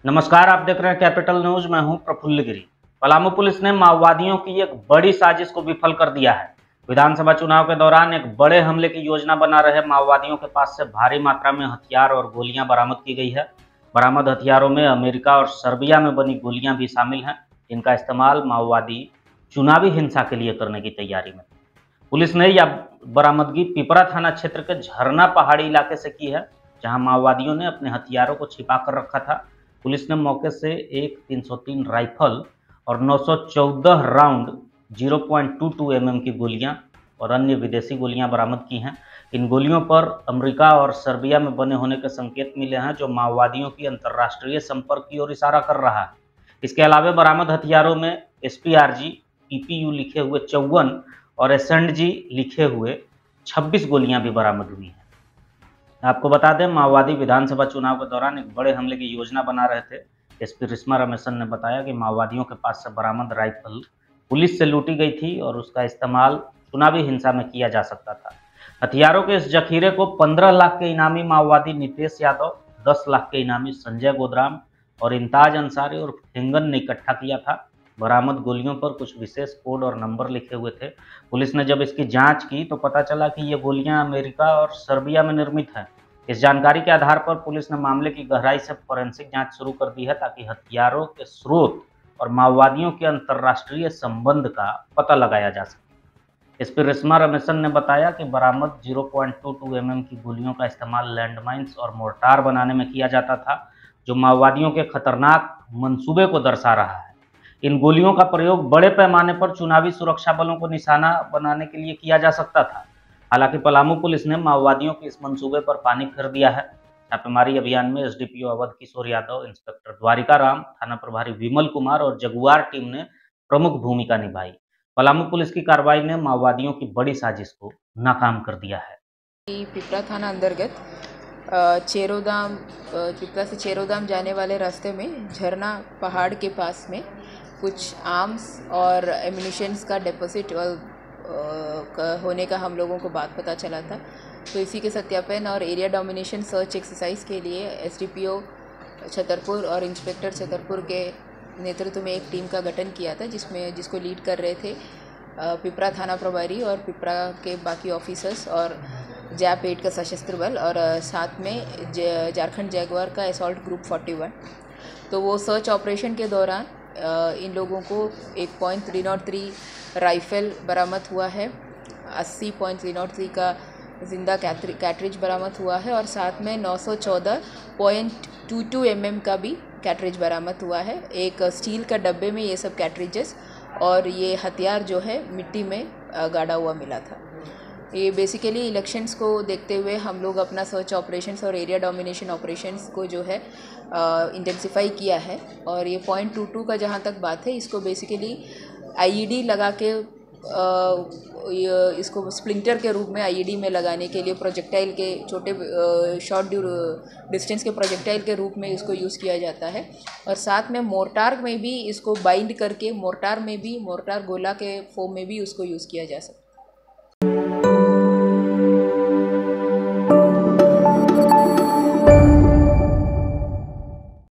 नमस्कार, आप देख रहे हैं कैपिटल न्यूज। मैं हूं प्रफुल्ल गिरी। पलामू पुलिस ने माओवादियों की एक बड़ी साजिश को विफल कर दिया है। विधानसभा चुनाव के दौरान एक बड़े हमले की योजना बना रहे माओवादियों के पास से भारी मात्रा में हथियार और गोलियां बरामद की गई है। बरामद हथियारों में अमेरिका और सर्बिया में बनी गोलियां भी शामिल हैं, जिनका इस्तेमाल माओवादी चुनावी हिंसा के लिए करने की तैयारी में। पुलिस ने यह बरामदगी पिपरा थाना क्षेत्र के झरना पहाड़ी इलाके से की है, जहां माओवादियों ने अपने हथियारों को छिपा कर रखा था। पुलिस ने मौके से एक 303 राइफल और 914 राउंड 0.22 mm की गोलियां और अन्य विदेशी गोलियां बरामद की हैं। इन गोलियों पर अमेरिका और सर्बिया में बने होने के संकेत मिले हैं, जो माओवादियों की अंतर्राष्ट्रीय संपर्क की ओर इशारा कर रहा है। इसके अलावा बरामद हथियारों में SPRG, PPU लिखे हुए 54 और SNG लिखे हुए 26 गोलियां भी बरामद हुई हैं। आपको बता दें, माओवादी विधानसभा चुनाव के दौरान एक बड़े हमले की योजना बना रहे थे। SP रिश्मा रमेशन ने बताया कि माओवादियों के पास से बरामद राइफल पुलिस से लूटी गई थी और उसका इस्तेमाल चुनावी हिंसा में किया जा सकता था। हथियारों के इस जखीरे को 15 लाख के इनामी माओवादी नितेश यादव, 10 लाख के इनामी संजय गोदराम और इंताज अंसारी और फिंगन ने इकट्ठा किया था। बरामद गोलियों पर कुछ विशेष कोड और नंबर लिखे हुए थे। पुलिस ने जब इसकी जांच की तो पता चला कि ये गोलियां अमेरिका और सर्बिया में निर्मित हैं। इस जानकारी के आधार पर पुलिस ने मामले की गहराई से फोरेंसिक जांच शुरू कर दी है, ताकि हथियारों के स्रोत और माओवादियों के अंतर्राष्ट्रीय संबंध का पता लगाया जा सके। SP रिश्मा रमेशन ने बताया कि बरामद 0.22 mm की गोलियों का इस्तेमाल लैंडमाइंस और मोर्टार बनाने में किया जाता था, जो माओवादियों के खतरनाक मंसूबे को दर्शा रहा है। इन गोलियों का प्रयोग बड़े पैमाने पर चुनावी सुरक्षा बलों को निशाना बनाने के लिए किया जा सकता था। हालांकि पलामू पुलिस ने माओवादियों के इस मंसूबे पर पानी फेर दिया है। छापेमारी अभियान में SDPO अवध किशोर यादव, इंस्पेक्टर द्वारिका राम, थाना प्रभारी विमल कुमार और जगुआर टीम ने प्रमुख भूमिका निभाई। पलामू पुलिस की कार्रवाई ने माओवादियों की बड़ी साजिश को नाकाम कर दिया है। पिपरा थाना अंतर्गत चेरोदाम, पिपरा से चेरोदाम जाने वाले रास्ते में झरना पहाड़ के पास में कुछ आर्म्स और एम्यूनिशंस का डिपॉजिट होने का हम लोगों को बात पता चला था। तो इसी के सत्यापन और एरिया डोमिनेशन सर्च एक्सरसाइज के लिए SDPO छतरपुर और इंस्पेक्टर छतरपुर के नेतृत्व में एक टीम का गठन किया था, जिसको लीड कर रहे थे पिपरा थाना प्रभारी और पिपरा के बाकी ऑफिसर्स और JAP 8 का सशस्त्र बल और साथ में झारखंड जैगुआर का असॉल्ट ग्रुप 41। तो वो सर्च ऑपरेशन के दौरान इन लोगों को एक .303 राइफल बरामद हुआ है, 80.303 का जिंदा कैट्रिज बरामद हुआ है और साथ में 914.22 mm का भी कैट्रिज बरामद हुआ है। एक स्टील का डब्बे में ये सब कैट्रिजेस और ये हथियार जो है मिट्टी में गाड़ा हुआ मिला था। ये बेसिकली इलेक्शंस को देखते हुए हम लोग अपना सर्च ऑपरेशंस और एरिया डोमिनेशन ऑपरेशंस को जो है इंटेंसिफाई किया है। और ये .22 का जहाँ तक बात है, इसको बेसिकली IED लगा के इसको स्प्लिंटर के रूप में IED में लगाने के लिए प्रोजेक्टाइल के छोटे शॉर्ट डिस्टेंस के प्रोजेक्टाइल के रूप में इसको यूज़ किया जाता है। और साथ में मोर्टार में भी इसको बाइंड करके मोर्टार गोला के फॉर्म में भी उसको यूज़ किया जा सकता है।